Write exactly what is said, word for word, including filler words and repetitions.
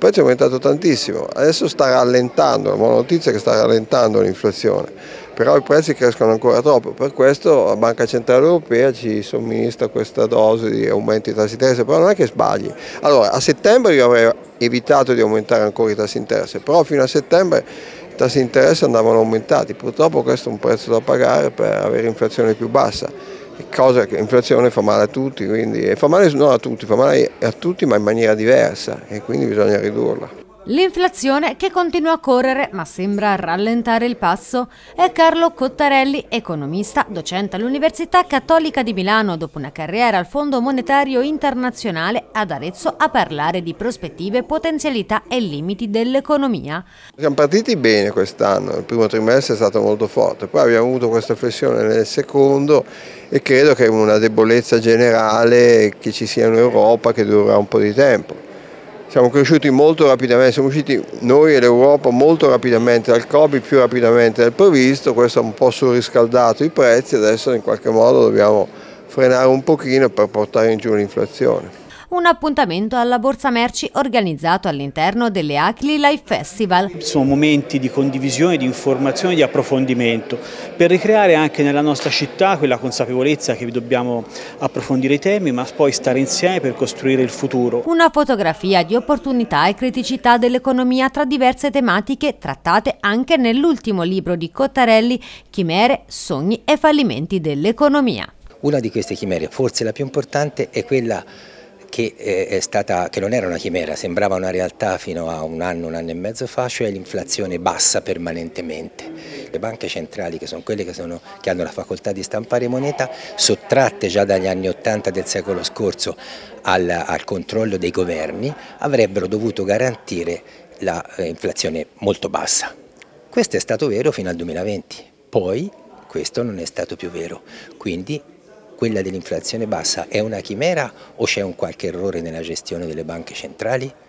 prezzo è aumentato tantissimo, adesso sta rallentando, la buona notizia è che sta rallentando l'inflazione, però i prezzi crescono ancora troppo, per questo la Banca Centrale Europea ci somministra questa dose di aumenti di tassi di interesse, però non è che sbagli. Allora, a settembre io avrei evitato di aumentare ancora i tassi di interesse, però fino a settembre i tassi di interesse andavano aumentati, purtroppo questo è un prezzo da pagare per avere inflazione più bassa, cosa che l'inflazione fa male a tutti, quindi, e fa male non a tutti, fa male a tutti ma in maniera diversa e quindi bisogna ridurla. L'inflazione che continua a correre ma sembra rallentare il passo è Carlo Cottarelli, economista, docente all'Università Cattolica di Milano, dopo una carriera al Fondo Monetario Internazionale ad Arezzo a parlare di prospettive, potenzialità e limiti dell'economia. Siamo partiti bene quest'anno, il primo trimestre è stato molto forte, poi abbiamo avuto questa flessione nel secondo e credo che è una debolezza generale che ci sia in Europa che durerà un po' di tempo. Siamo cresciuti molto rapidamente, siamo usciti noi e l'Europa molto rapidamente dal Covid, più rapidamente del previsto, questo ha un po' surriscaldato i prezzi, adesso in qualche modo dobbiamo frenare un pochino per portare in giù l'inflazione. Un appuntamento alla Borsa Merci organizzato all'interno delle Acli Life Festival. Sono momenti di condivisione, di informazione, di approfondimento, per ricreare anche nella nostra città quella consapevolezza che dobbiamo approfondire i temi, ma poi stare insieme per costruire il futuro. Una fotografia di opportunità e criticità dell'economia tra diverse tematiche trattate anche nell'ultimo libro di Cottarelli, Chimere, sogni e fallimenti dell'economia. Una di queste chimere, forse la più importante, è quella che, è stata, che non era una chimera, sembrava una realtà fino a un anno, un anno e mezzo fa, cioè l'inflazione bassa permanentemente. Le banche centrali, che sono quelle che, sono, che hanno la facoltà di stampare moneta, sottratte già dagli anni ottanta del secolo scorso al, al controllo dei governi, avrebbero dovuto garantire l'inflazione molto bassa. Questo è stato vero fino al duemilaventi, poi questo non è stato più vero, quindi quella dell'inflazione bassa è una chimera o c'è un qualche errore nella gestione delle banche centrali?